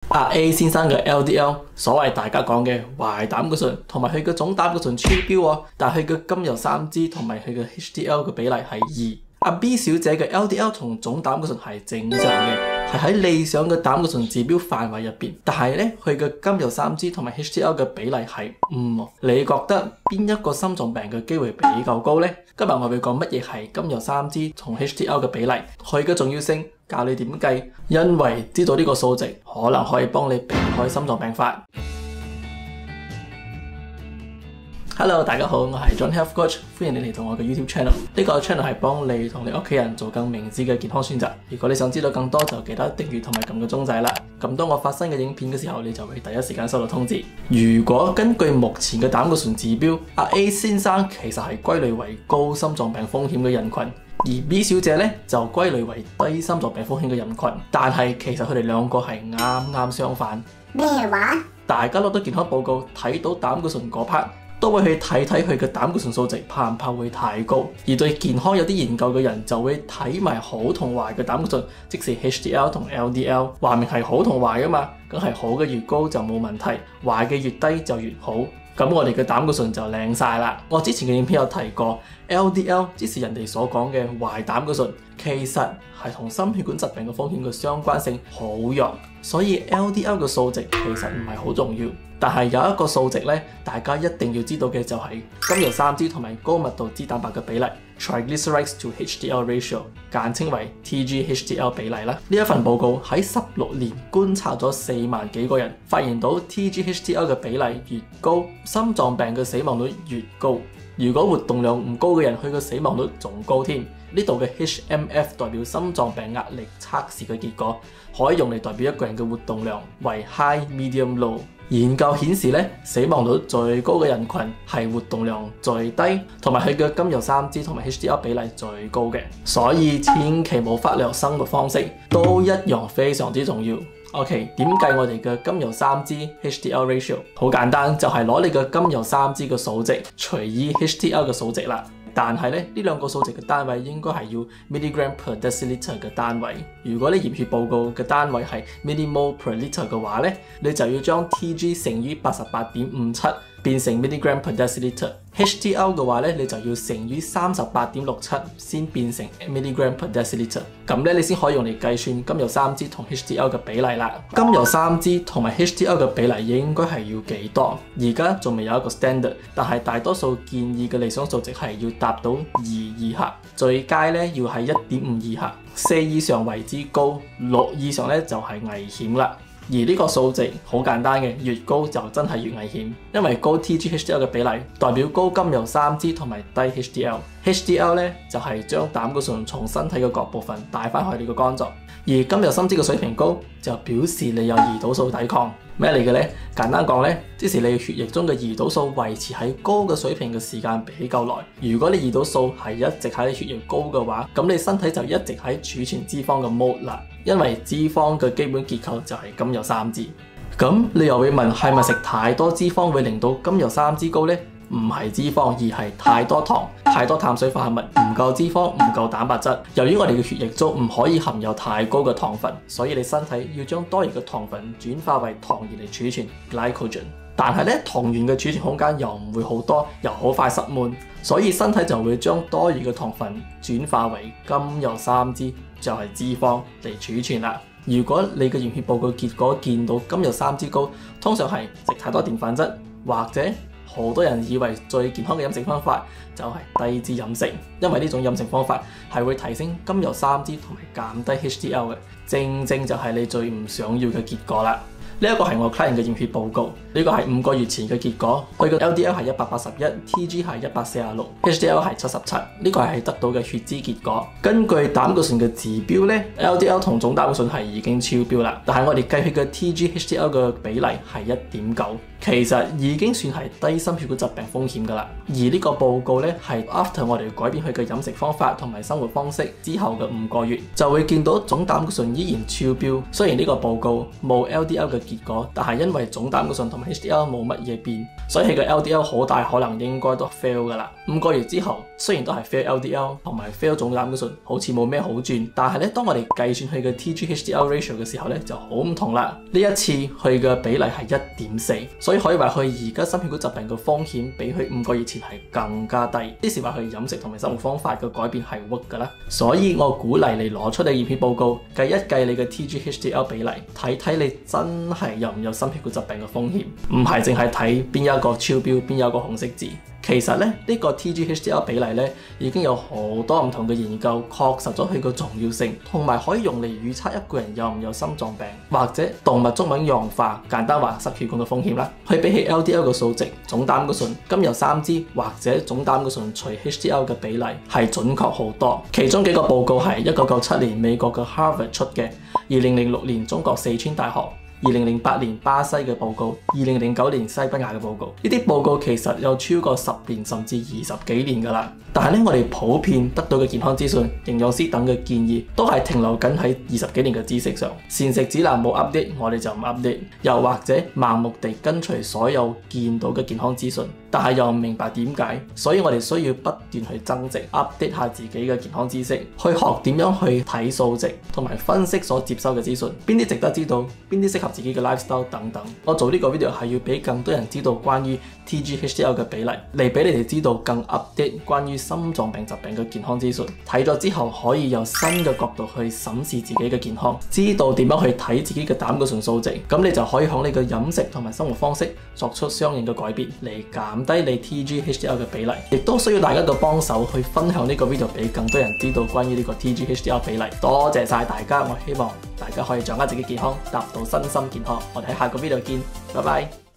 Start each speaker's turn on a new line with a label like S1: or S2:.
S1: 阿 A 先生嘅 LDL， 所謂大家講嘅壞膽固醇同埋佢嘅總膽固醇超標喎，但係佢嘅甘油三酯同埋佢嘅 HDL 嘅比例係2。阿 B 小姐嘅 LDL 同總膽固醇係正常嘅，係喺理想嘅膽固醇指標範圍入邊，但係咧佢嘅甘油三酯同埋 HDL 嘅比例係5。你覺得邊一個心臟病嘅機會比較高呢？今日我會講乜嘢係甘油三酯同 HDL 嘅比例，佢嘅重要性，教你點計，因為知道呢個數值可能可以幫你避開心臟病發。Hello， 大家好，我係 John Health Coach， 歡迎你嚟到我嘅 YouTube channel。呢個 channel 係幫你同你屋企人做更明智嘅健康選擇。如果你想知道更多，就記得訂閱同埋撳個鐘仔啦。咁當我發新嘅影片嘅時候，你就會第一時間收到通知。如果根據目前嘅膽固醇指標，阿 A 先生其實係歸類為高心臟病風險嘅人群，而 B 小姐咧就歸類為低心臟病風險嘅人群。但係其實佢哋兩個係啱啱相反。
S2: 咩話？
S1: 大家攞到健康報告睇到膽固醇嗰 part，都會去睇睇佢嘅膽固醇數值怕唔怕會太高，而對健康有啲研究嘅人就會睇埋好同壞嘅膽固醇，即是 HDL 同 LDL， 話明係好同壞噶嘛，梗係好嘅越高就冇問題，壞嘅越低就越好。咁我哋嘅膽固醇就靚晒啦。我之前嘅影片有提過 LDL， 即是人哋所講嘅壞膽固醇，其實係同心血管疾病嘅風險嘅相關性好弱，所以 LDL 嘅數值其實唔係好重要。但係有一個數值咧，大家一定要知道嘅就係甘油三酯同埋高密度脂蛋白嘅比例 （Triglycerides to HDL ratio）， 簡稱為 TG-HDL 比例啦。呢一份報告喺16年觀察咗4萬幾個人，發現到 TG-HDL 嘅比例越高，心臟病嘅死亡率越高。如果活動量唔高嘅人，佢嘅死亡率仲高添。呢度嘅 HMF 代表心臟病壓力測試嘅結果，可以用嚟代表一個人嘅活動量為 high、medium、low。研究顯示咧，死亡率最高嘅人群係活動量最低，同埋佢嘅甘油三酯同埋 HDL 比例最高嘅。所以千祈冇忽略生活方式，都一樣非常之重要。OK， 點計我哋嘅甘油三酯 HDL ratio？ 好簡單，就係攞你嘅甘油三酯嘅數值除以 HDL 嘅數值啦。但係咧，呢兩個數值嘅單位應該係要 milligram per deciliter 嘅單位。如果你驗血報告嘅單位係 millimole per liter 嘅話咧，你就要將 TG 乘以 88.57 變成 milligram per deciliter。HDL 嘅話咧，你就要乘以 38.67 先變成 milligram per deciliter。咁咧，你先可以用嚟計算甘油三酯同 HDL 嘅比例啦。甘油三酯同埋 HDL 嘅比例應該係要幾多？而家仲未有一個 standard， 但係大多數建議嘅理想數值係要達到2以下，最佳咧要係 1.5 以下，4以上為之高，6以上咧就係危險啦。而呢個數值好簡單嘅，越高就真係越危險，因為高 TG-HDL 嘅比例代表高甘油三酯同埋低 HDL。HDL 咧就係將膽固醇從身體嘅各部分帶翻去你個肝臟，而甘油三酯嘅水平高就表示你有胰島素抵抗。咩嚟嘅呢？簡單講呢，即是你血液中嘅胰島素維持喺高嘅水平嘅時間比較耐。如果你胰島素係一直喺血液高嘅話，咁你身體就一直喺儲存脂肪嘅 mode 啦。因為脂肪嘅基本結構就係甘油三酯。咁你又會問，係咪食太多脂肪會令到甘油三酯高呢？唔係脂肪，而係太多糖、太多碳水化合物，唔夠脂肪、唔夠蛋白質。由於我哋嘅血液中唔可以含有太高嘅糖分，所以你身體要將多餘嘅糖分轉化為糖原嚟儲存 glycogen。但係咧，糖原嘅儲存空間又唔會好多，又好快塞滿，所以身體就會將多餘嘅糖分轉化為甘油三酯，就係脂肪嚟儲存啦。如果你嘅驗血報告結果見到甘油三酯高，通常係食太多澱粉質，或者好多人以為最健康嘅飲食方法就係低脂飲食，因為呢種飲食方法係會提升甘油三酯同埋減低 HDL 嘅，正正就係你最唔想要嘅結果啦。呢一個係我 client 嘅驗血報告，呢個係5個月前嘅結果，佢嘅 LDL 係181，TG 係146，HDL 係77，呢個係得到嘅血脂結果。根據膽固醇嘅指標咧 ，LDL 同總膽固醇係已經超標啦，但係我哋計血嘅 TG-HDL 嘅比例係 1.9， 其實已經算係低心血管疾病風險噶啦。而呢個報告咧係 after 我哋改變佢嘅飲食方法同埋生活方式之後嘅5個月，就會見到總膽固醇依然超標。雖然呢個報告冇 LDL 嘅結果，但係因為總膽固醇同埋 HDL 冇乜嘢變，所以佢嘅 LDL 好大可能應該都 fail 噶啦。5個月之後，雖然都係 fail LDL 同埋 fail 總膽固醇，好似冇咩好轉，但係咧當我哋計算佢嘅 TG/HDL ratio 嘅時候咧就好唔同啦。呢一次佢嘅比例係1.4，所以可以話佢而家心血管疾病嘅風險比佢5個月前係更加低。即是話佢飲食同埋生活方法嘅改變係 work 噶啦。所以我鼓勵你攞出你驗血報告，計一計你嘅 TG/HDL 比例，睇睇你真係有唔有心血管疾病嘅風險，唔係淨係睇邊一個超標，邊有個紅色字。其實咧，呢個 TG/HDL 比例咧已經有好多唔同嘅研究確實咗佢個重要性，同埋可以用嚟預測一個人有唔有心臟病或者動脈粥樣硬化，簡單話失血管嘅風險啦。佢比起 LDL 嘅數值、總膽固醇、甘油三酯或者總膽固醇除 HDL 嘅比例係準確好多。其中幾個報告係1997年美國嘅 Harvard 出嘅，2006年中國四川大學，2008年巴西嘅報告，2009年西班牙嘅報告。呢啲報告其實有超過10年甚至20幾年㗎啦。但係咧，我哋普遍得到嘅健康資訊、營養師等嘅建議，都係停留緊喺20幾年嘅知識上。膳食指南冇 update，我哋就唔 update。又或者盲目地跟隨所有見到嘅健康資訊，但係又唔明白點解。所以我哋需要不斷去增值 update 下自己嘅健康知識，去學點樣去睇數值，同埋分析所接收嘅資訊，邊啲值得知道，邊啲適合自己嘅 lifestyle 等等。我做呢個 video 係要俾更多人知道關於 TG/HDL 嘅比例，嚟俾你哋知道更 update 關於心臟病疾病嘅健康資訊。睇咗之後可以由新嘅角度去審視自己嘅健康，知道點樣去睇自己嘅膽固醇數值，咁你就可以向你嘅飲食同埋生活方式作出相應嘅改變，嚟減低你 TG/HDL 嘅比例。亦都需要大家嘅幫手去分享呢個 video 俾更多人知道關於呢個 TG/HDL 比例。多謝晒大家，我希望大家可以掌握自己健康，達到身心健康。我哋喺下個 video 見，拜拜。